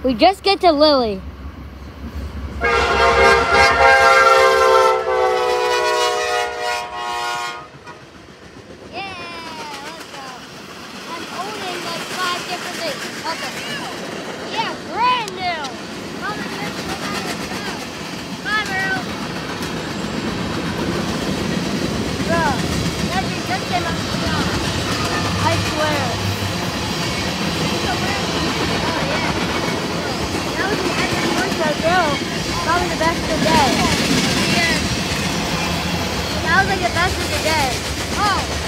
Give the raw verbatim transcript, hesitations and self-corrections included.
We just get to Lily. Yeah, brand new. Mom, I missed the other. Bye, Meryl. Bro, that dude just came up the shop. I swear. Oh, yeah. That was the end of the workout, bro. Probably the best of the day. Yeah. That was like the best of the day. Oh.